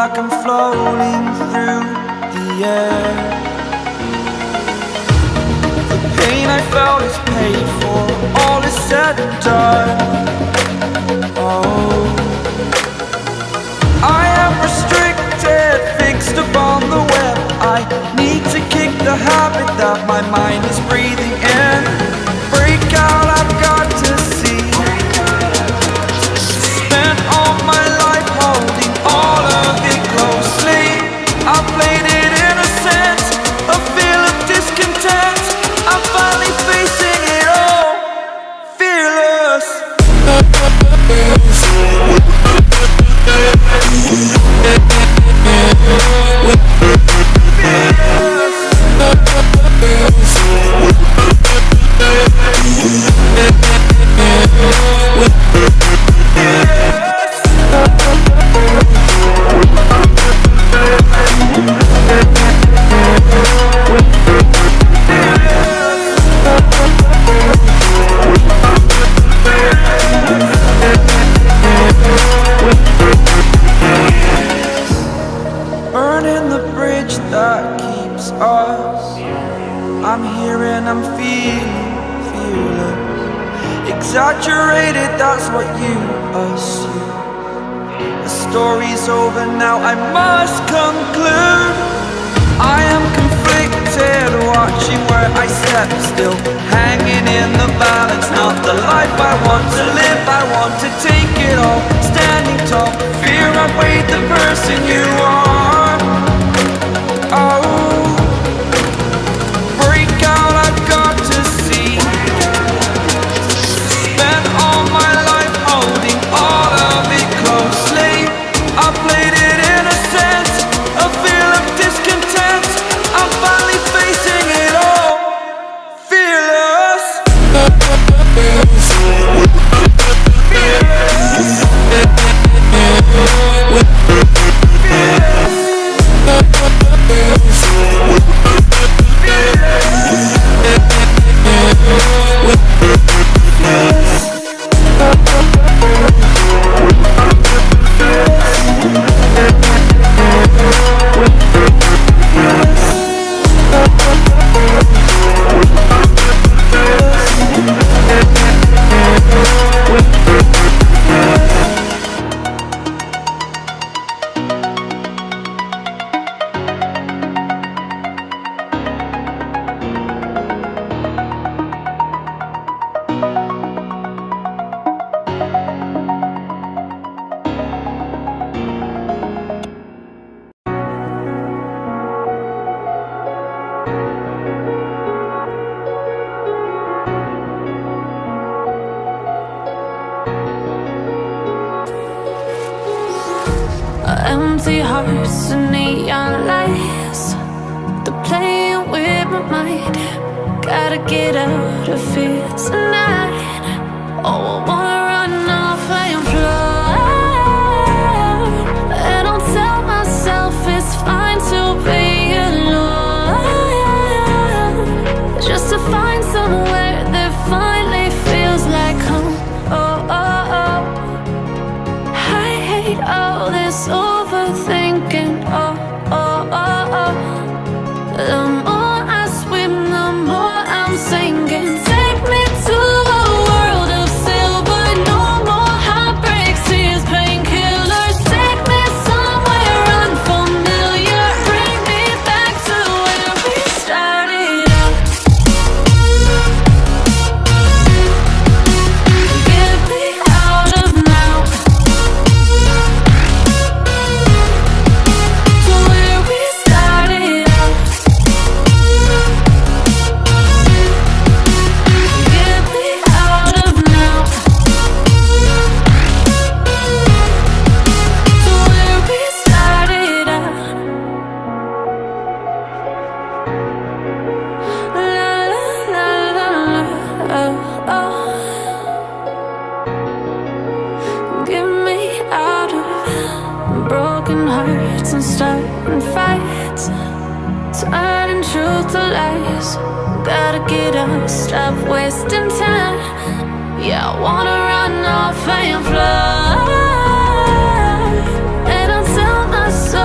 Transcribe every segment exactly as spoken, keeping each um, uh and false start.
like I'm floating through the air. The pain I felt is paid for, all is said and done. Oh, I am restricted, fixed upon the web. I need to kick the habit that my mind is breathing in. Break out, I've got to see. Spent all my life holding all of it closely. I played it innocent, a feel of discontent. I'm finally facing it all, fearless. Burning the bridge that keeps us. I'm here and I'm feeling fearless. Exaggerated, that's what you assume. The story's over now, I must conclude. I am conflicted, watching where I step still, hanging in the balance. Not the life I want to live, I want to take it all. Standing tall, fear outweighed the person you are. Oh, break out, I've got to see. Spent all my life holding all of it closely. I played it innocent, a feel of discontent. I'm finally facing it all, fearless. Empty hearts and neon lights, they're playing with my mind. Gotta get out of here tonight. Oh, I wanna run off and fly, and I'll tell myself it's fine to be alone, just to find somewhere that finally feels like home. Oh, oh, oh. I hate all this overthinking. Oh, oh, oh, oh. The more I swim, the more I'm sinking. Take me to a world of silver. No more heartbreaks, tears, painkillers. Take me somewhere unfamiliar. Bring me back to where we started out. Get me out of now, to where we started out. Get me out of now, to where we started out. La la la la la, oh, oh. Get me out of broken hearts and starting fights, turning truth to lies. Gotta get up, stop wasting time. Yeah, I wanna run off and fly, and I'll tell myself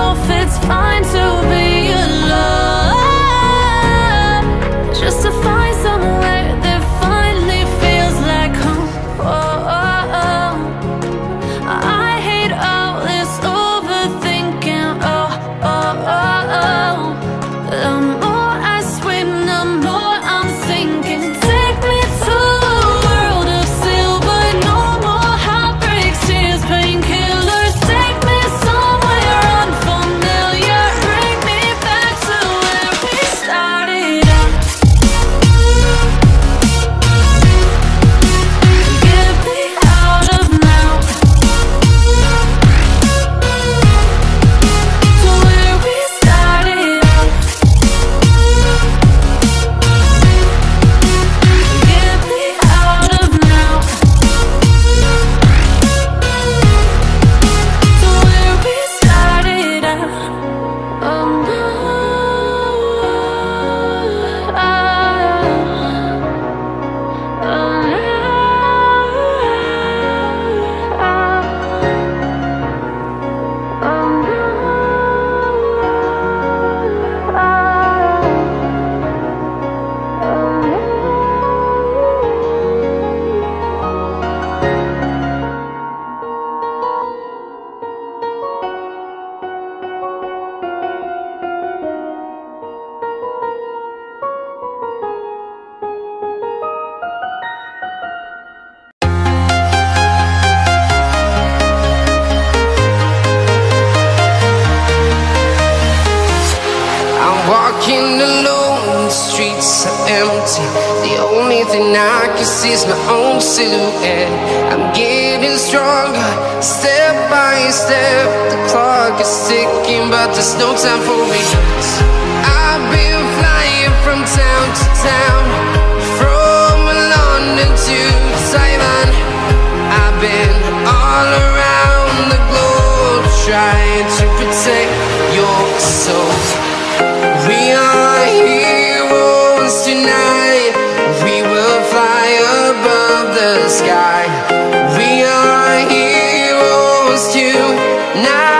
so empty. The only thing I can see is my own silhouette. I'm getting stronger, step by step. The clock is ticking, but there's no time for me. I've been flying from town to town, from London to Taiwan. I've been all around the globe, trying to protect your soul. We are heroes tonight. We will fly above the sky. We are heroes tonight.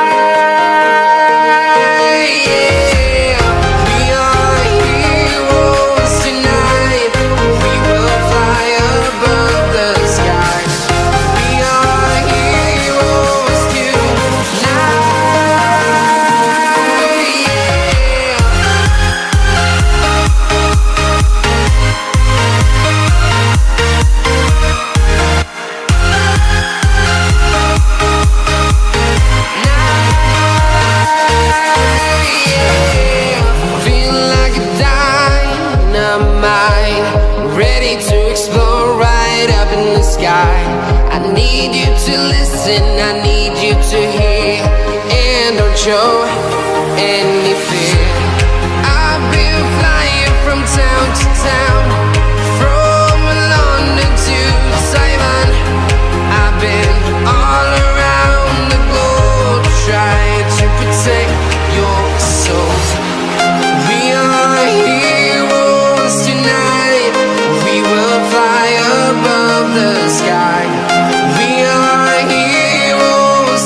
I need you to listen, I need you to hear, and don't show any fear. I've been flying from town to town, from London to Taiwan. I've been all around the globe, trying to protect your soul. We are heroes tonight. We will fly above the sky. We are heroes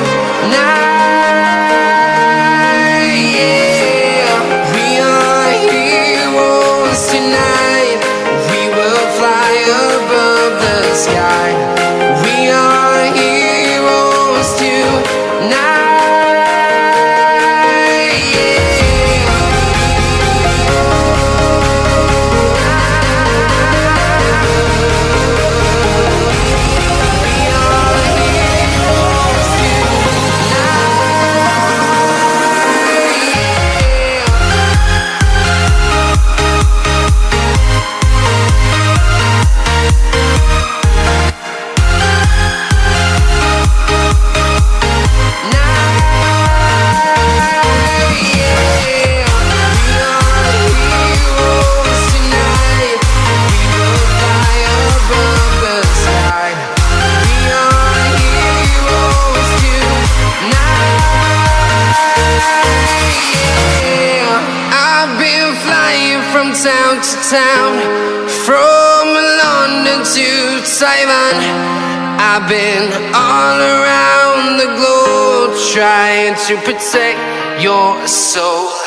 tonight. Yeah, we are heroes tonight. We will fly above the sky. We are heroes tonight. From town to town, from London to Taiwan. I've been all around the globe, trying to protect your soul.